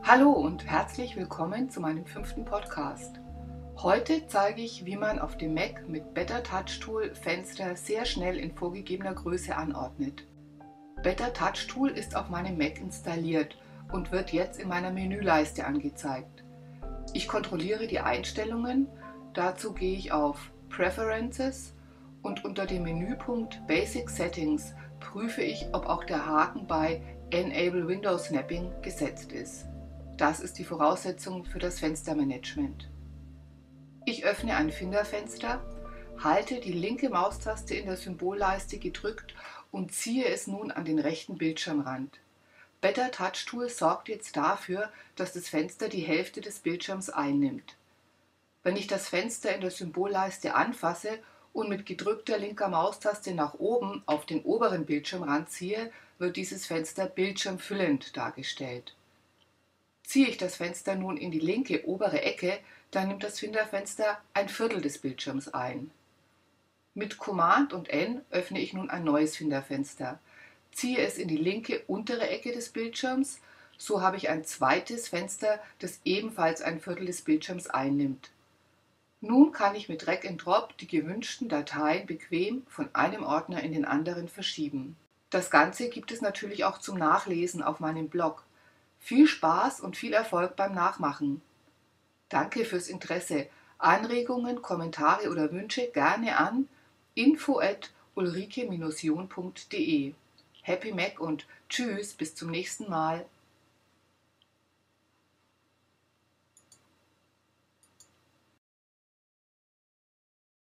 Hallo und herzlich willkommen zu meinem 5. Podcast. Heute zeige ich, wie man auf dem Mac mit Better Touch Tool Fenster sehr schnell in vorgegebener Größe anordnet. Better Touch Tool ist auf meinem Mac installiert und wird jetzt in meiner Menüleiste angezeigt. Ich kontrolliere die Einstellungen, dazu gehe ich auf Preferences und unter dem Menüpunkt Basic Settings prüfe ich, ob auch der Haken bei Enable Window Snapping gesetzt ist. Das ist die Voraussetzung für das Fenstermanagement. Ich öffne ein Finderfenster, halte die linke Maustaste in der Symbolleiste gedrückt und ziehe es nun an den rechten Bildschirmrand. Better Touch Tool sorgt jetzt dafür, dass das Fenster die Hälfte des Bildschirms einnimmt. Wenn ich das Fenster in der Symbolleiste anfasse und mit gedrückter linker Maustaste nach oben auf den oberen Bildschirmrand ziehe, wird dieses Fenster bildschirmfüllend dargestellt. Ziehe ich das Fenster nun in die linke obere Ecke, dann nimmt das Finderfenster ein Viertel des Bildschirms ein. Mit Command und N öffne ich nun ein neues Finderfenster. Ziehe es in die linke untere Ecke des Bildschirms, so habe ich ein zweites Fenster, das ebenfalls ein Viertel des Bildschirms einnimmt. Nun kann ich mit Drag and Drop die gewünschten Dateien bequem von einem Ordner in den anderen verschieben. Das Ganze gibt es natürlich auch zum Nachlesen auf meinem Blog. Viel Spaß und viel Erfolg beim Nachmachen. Danke fürs Interesse. Anregungen, Kommentare oder Wünsche gerne an info@ulrike-jon.de. Happy Mac und tschüss, bis zum nächsten Mal.